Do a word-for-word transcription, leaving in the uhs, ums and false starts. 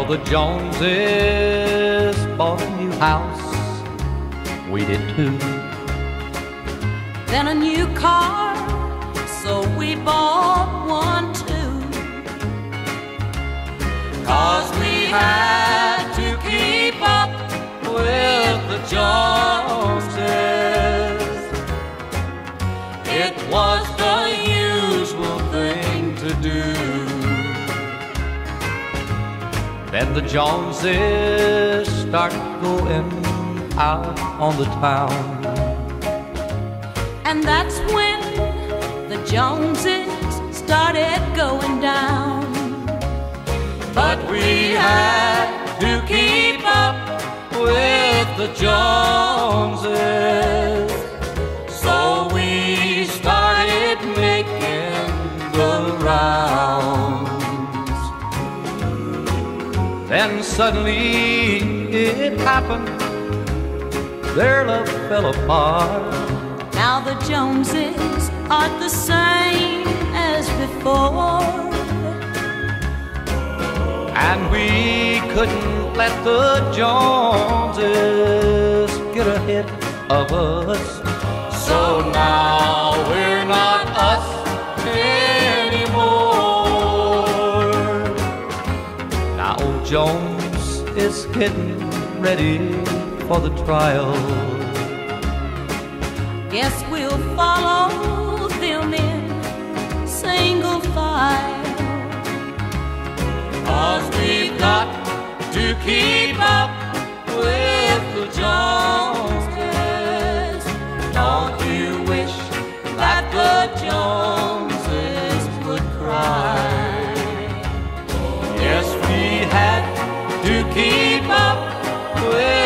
the Joneses bought a new house, we did too. Then a new car, so we bought one too. 'Cause we had to keep up with the Joneses. It was the usual thing to do. Then the Joneses started going out on the town, and that's when the Joneses started going down. But we had to keep up with the Joneses, so we started making the rounds. Then suddenly it happened, their love fell apart. Now the Joneses aren't the same as before, and we couldn't let the Joneses get ahead of us. so now we're not us anymore. Now old Jones is getting ready for the trial. Guess we'll follow them in single file, 'cause we've got to keep up with the Joneses. Don't you wish that the Joneses would cry? Yes, we had to keep up with